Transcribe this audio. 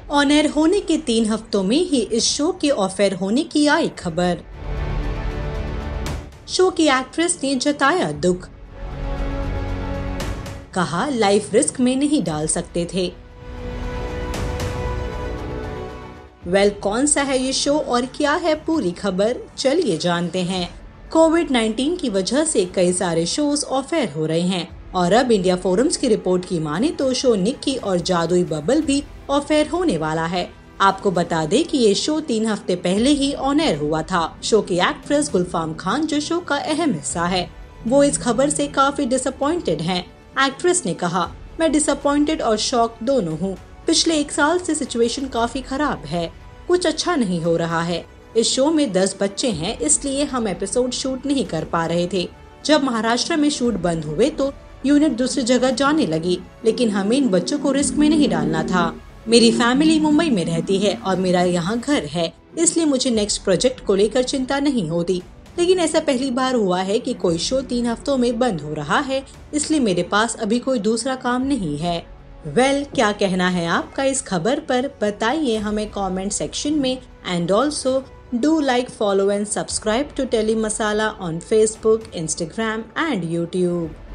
On air होने के 3 हफ्तों में ही इस शो के ऑफ एयर होने की आई खबर। शो की एक्ट्रेस ने जताया दुख, कहा लाइफ रिस्क में नहीं डाल सकते थे। कौन सा है ये शो और क्या है पूरी खबर, चलिए जानते हैं। कोविड-19 की वजह से कई सारे शोज ऑफ एयर हो रहे हैं और अब इंडिया फोरम्स की रिपोर्ट की माने तो शो निक्की और जादुई बबल भी ऑफ एयर होने वाला है। आपको बता दें कि ये शो 3 हफ्ते पहले ही ऑन एयर हुआ था। शो की एक्ट्रेस गुलफाम खान जो शो का अहम हिस्सा है, वो इस खबर से काफी डिसअपॉइंटेड हैं। एक्ट्रेस ने कहा, मैं डिसअपॉइंटेड और शॉक दोनों हूँ। पिछले 1 साल से सिचुएशन काफी खराब है, कुछ अच्छा नहीं हो रहा है। इस शो में 10 बच्चे हैं, इसलिए हम एपिसोड शूट नहीं कर पा रहे थे। जब महाराष्ट्र में शूट बंद हुए तो यूनिट दूसरी जगह जाने लगी, लेकिन हमें इन बच्चों को रिस्क में नहीं डालना था। मेरी फैमिली मुंबई में रहती है और मेरा यहाँ घर है, इसलिए मुझे नेक्स्ट प्रोजेक्ट को लेकर चिंता नहीं होती। लेकिन ऐसा पहली बार हुआ है कि कोई शो 3 हफ्तों में बंद हो रहा है, इसलिए मेरे पास अभी कोई दूसरा काम नहीं है। क्या कहना है आपका इस खबर पर, बताइए हमें कमेंट सेक्शन में। And also do like, follow and subscribe to telly masala on Facebook, Instagram and YouTube.